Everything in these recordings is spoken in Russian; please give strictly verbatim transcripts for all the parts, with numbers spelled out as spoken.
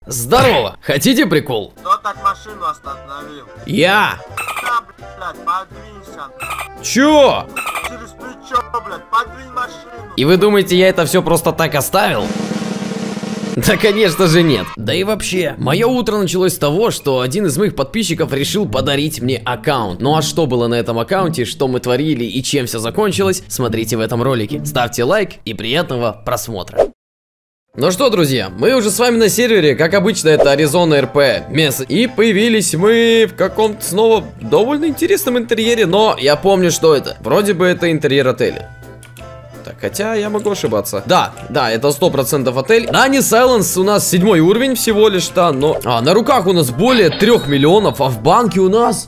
Здорово! Хотите прикол? Кто так машину остановил? Я! Да, блядь, подвинься. Чё? Через плечо, блядь, подвинь машину. И вы думаете, я это все просто так оставил? Да, конечно же, нет. Да и вообще, мое утро началось с того, что один из моих подписчиков решил подарить мне аккаунт. Ну а что было на этом аккаунте, что мы творили и чем все закончилось, смотрите в этом ролике. Ставьте лайк и приятного просмотра. Ну что, друзья, мы уже с вами на сервере, как обычно, это Аризона эр пи Месс. И появились мы в каком-то снова довольно интересном интерьере, но я помню, что это. Вроде бы это интерьер отеля. Так, хотя я могу ошибаться. Да, да, это сто процентов отель. Ранний Сайленс у нас седьмой уровень всего лишь, да, но... А, на руках у нас более трех миллионов, а в банке у нас...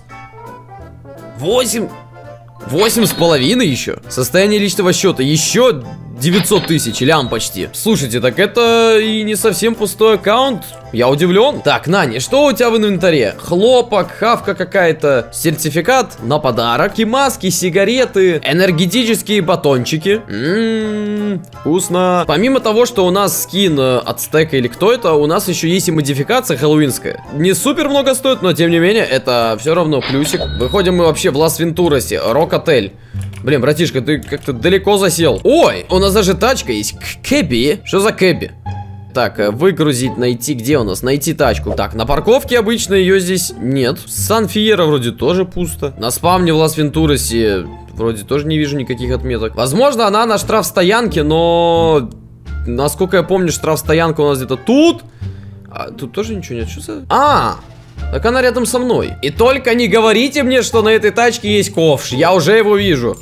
восемь... восемь с половиной еще. Состояние личного счета еще... девятьсот тысяч, лям почти. Слушайте, так это и не совсем пустой аккаунт. Я удивлен. Так, Нани, что у тебя в инвентаре? Хлопок, хавка какая-то, сертификат на подарок, и маски, сигареты, энергетические батончики. Ммм, вкусно. Помимо того, что у нас скин от стека или кто это, у нас еще есть и модификация хэллоуинская. Не супер много стоит, но тем не менее, это все равно плюсик. Выходим мы вообще в Лас-Вентурасе, Рок-отель. Блин, братишка, ты как-то далеко засел. Ой, у нас даже тачка есть. Кэби. Что за кэби? Так, выгрузить, найти. Где у нас? Найти тачку. Так, на парковке обычно ее здесь нет. Сан-Фьеро вроде тоже пусто. На спавне в Лас-Вентурасе вроде тоже не вижу никаких отметок. Возможно, она на штрафстоянке, но... Насколько я помню, штрафстоянка у нас где-то тут. А тут тоже ничего нет. Что за... А! Так она рядом со мной. И только не говорите мне, что на этой тачке есть ковш. Я уже его вижу.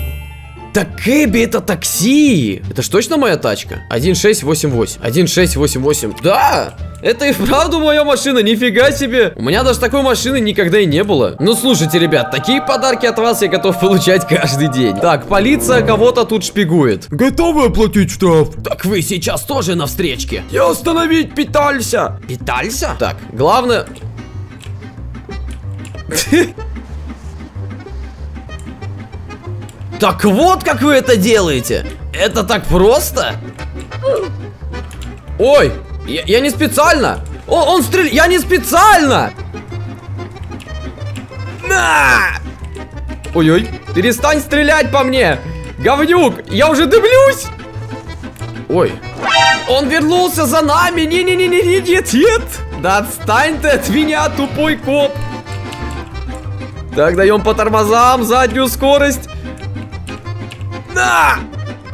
Так Кэби, это такси. Это ж точно моя тачка? один шесть восемь восемь. один шесть восемь восемь. Да! Это и вправду моя машина, нифига себе. У меня даже такой машины никогда и не было. Ну слушайте, ребят, такие подарки от вас я готов получать каждый день. Так, полиция кого-то тут шпигует. Готовы оплатить штраф? Так вы сейчас тоже на встречке. Я остановить пытался. Пытался? Так, главное... Так вот как вы это делаете. Это так просто? Ой, я, я не специально. Он, он стреляет. Я не специально. На! Ой-ой, перестань стрелять по мне, говнюк, я уже дымлюсь. Ой, он вернулся за нами. Не-не-не-не, нет, нет. Да отстань ты от меня, тупой коп. Так, даем по тормозам, заднюю скорость. Да!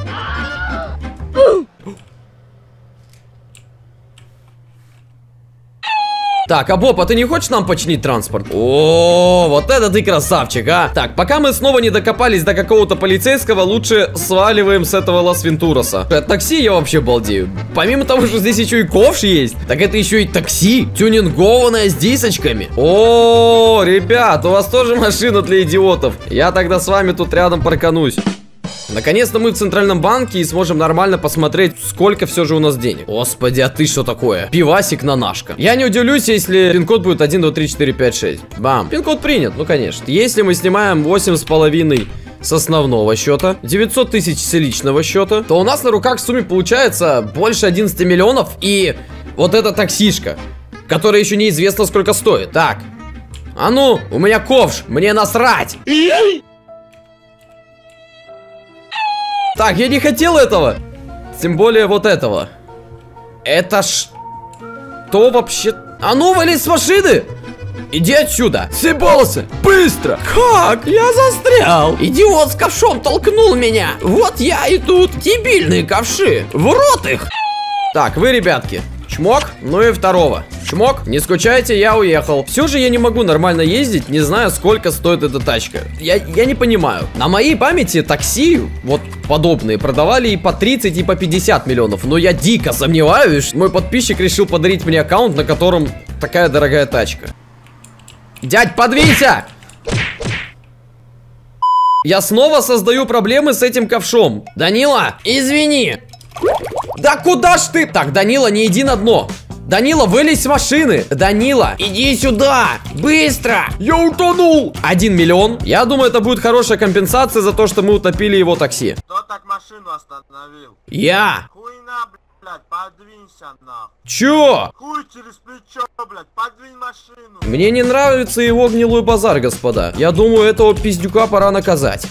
Так, а Боб, а ты не хочешь нам починить транспорт? О, вот это ты красавчик, а! Так, пока мы снова не докопались до какого-то полицейского, лучше сваливаем с этого Лас-Вентураса. От такси я вообще балдею. Помимо того, что здесь еще и ковш есть, так это еще и такси, тюнингованное с дисочками. О, ребят, у вас тоже машина для идиотов. Я тогда с вами тут рядом парканусь. Наконец-то мы в Центральном банке и сможем нормально посмотреть, сколько все же у нас денег. Господи, а ты что такое? Пивасик на нашка. Я не удивлюсь, если пин-код будет один, два, три, четыре, пять, шесть. Бам. Пин-код принят, ну конечно. Если мы снимаем восемь с половиной с основного счета, девятьсот тысяч с личного счета, то у нас на руках в сумме получается больше одиннадцати миллионов. И вот эта таксишка, которая еще неизвестно сколько стоит. Так, а ну, у меня ковш, мне насрать. Так, я не хотел этого. Тем более вот этого. Это ж... Что вообще... А ну, вали с машины! Иди отсюда! Съебался! Быстро! Как? Я застрял! Идиот с ковшом толкнул меня! Вот я и тут! Дебильные ковши! В рот их! Так, вы, ребятки, чмок, ну и второго. Чмок, не скучайте, я уехал. Все же я не могу нормально ездить, не знаю, сколько стоит эта тачка. Я, я не понимаю. На моей памяти такси, вот подобные, продавали и по тридцать, и по пятьдесят миллионов. Но я дико сомневаюсь, что мой подписчик решил подарить мне аккаунт, на котором такая дорогая тачка. Дядь, подвинься! Я снова создаю проблемы с этим ковшом. Данила, извини. Да куда ж ты? Так, Данила, не иди на дно. Данила, вылезь с машины. Данила, иди сюда. Быстро. Я утонул. Один миллион. Я думаю, это будет хорошая компенсация за то, что мы утопили его такси. Кто так машину остановил? Я. Хуйна, блядь. блядь, подвинься, нахуй. Чё? Хуй через плечо, блядь, подвинь машину. Мне не нравится его гнилой базар, господа. Я думаю, этого пиздюка пора наказать.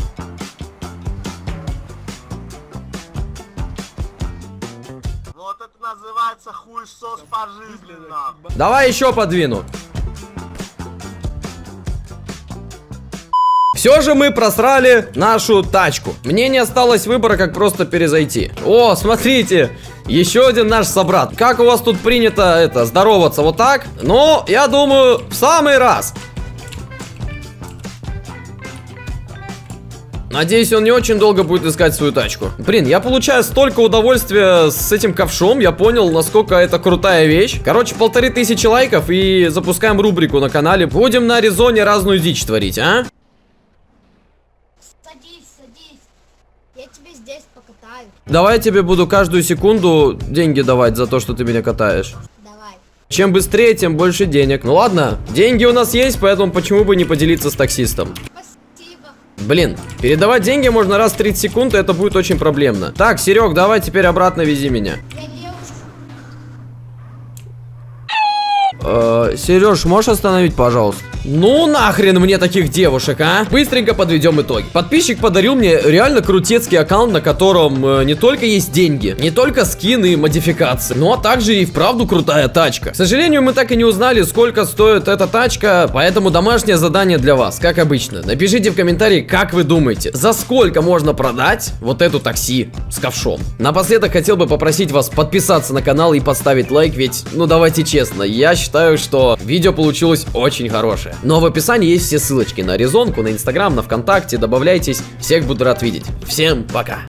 Вот это называется хуесос по жизни, нахуй. Давай еще подвину. Все же мы просрали нашу тачку. Мне не осталось выбора, как просто перезайти. О, смотрите, еще один наш собрат. Как у вас тут принято это, здороваться вот так? Ну, я думаю, в самый раз. Надеюсь, он не очень долго будет искать свою тачку. Блин, я получаю столько удовольствия с этим ковшом. Я понял, насколько это крутая вещь. Короче, полторы тысячи лайков и запускаем рубрику на канале. Будем на Аризоне разную дичь творить, а? Садись, садись. Я тебе здесь покатаю. Давай я тебе буду каждую секунду деньги давать за то, что ты меня катаешь. Давай. Чем быстрее, тем больше денег. Ну ладно, деньги у нас есть, поэтому почему бы не поделиться с таксистом? Спасибо. Блин, передавать деньги можно раз в тридцать секунд, и это будет очень проблемно. Так, Серег, давай теперь обратно вези меня. Я девушка. Э, Сереж, можешь остановить, пожалуйста? Ну нахрен мне таких девушек, а? Быстренько подведем итоги. Подписчик подарил мне реально крутецкий аккаунт, на котором э, не только есть деньги, не только скины и модификации, но также и вправду крутая тачка. К сожалению, мы так и не узнали, сколько стоит эта тачка, поэтому домашнее задание для вас, как обычно. Напишите в комментарии, как вы думаете, за сколько можно продать вот эту такси с ковшом. Напоследок хотел бы попросить вас подписаться на канал и поставить лайк, ведь, ну давайте честно, я считаю, что видео получилось очень хорошее. Но в описании есть все ссылочки на Аризонку, на Инстаграм, на ВКонтакте. Добавляйтесь, всех буду рад видеть. Всем пока!